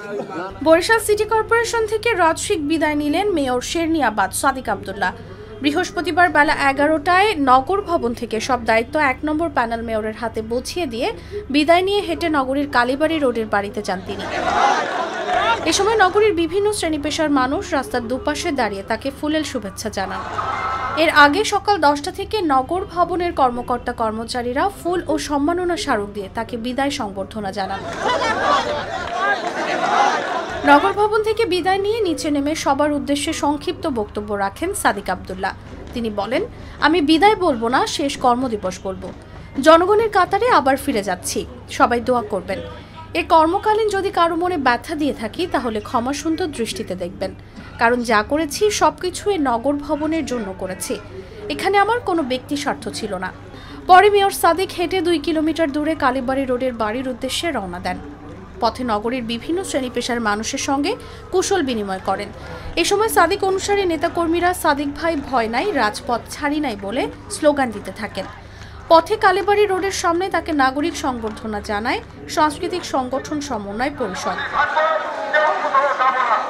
Barishal city corporation থেকে রাজশিক বিদায় নিলেন মেয়র শেরনিয়াবাদ সাদিক আব্দুল্লাহ। বৃহস্পতিবার বেলা 11টায় নগর ভবন থেকে সব দায়িত্ব 1 নম্বর প্যানেল মেয়রের হাতে বুঝিয়ে দিয়ে বিদায় নিয়ে হেঁটে নগরীর কালীবাড়ি রোডের বাড়িতে যান তিনি। এ সময় নগরীর বিভিন্ন শ্রেণী পেশার মানুষ রাস্তার দুপাশে দাঁড়িয়ে তাকে ফুলেল শুভেচ্ছা জানান। এর আগে সকাল 10টা থেকে নগর ভবনের কর্মকর্তা কর্মচারীরা ফুল ও সম্মাননা স্মারক দিয়ে তাকে বিদায় সংবর্ধনা জানান। নগর ভবন থেকে বিদায় নিয়ে নিচে নেমে সবার উদ্দেশ্যে সংক্ষিপ্ত বক্তব্য রাখেন সাদিক আব্দুল্লাহ। তিনি বলেন, আমি বিদায় বলবো না, শেষ কর্মদিবস বলবো। জনগণের কাতারে আবার ফিরে যাচ্ছি, সবাই দোয়া করবেন। এ কর্মকালীন যদি কারো মনে ব্যথা দিয়ে থাকি তাহলে ক্ষমা সুন্দর দৃষ্টিতে দেখবেন, কারণ যা করেছি সবকিছু এই নগর ভবনের জন্য করেছি। এখানে আমার কোনো ব্যক্তি স্বার্থ ছিল না। পরে মেয়র সাদিক হেঁটে 2 কিলোমিটার দূরে কালীবাড়ি রোডের বাড়ির উদ্দেশ্যে রওনা দেন। পথে নগরীর বিভিন্ন শ্রেণী পেশার মানুষের সঙ্গে কুশল বিনিময় করেন। এ সময় সাদিক অনুসারী নেতাকর্মীরা সাদিক ভাই ভয় নাই, রাজপথ ছাড়ি নাই বলে স্লোগান দিতে থাকেন। পথে কালীবাড়ি রোডের সামনে তাকে নাগরিক সংবর্ধনা জানায় সাংস্কৃতিক সংগঠন সমন্বয় পরিষদ।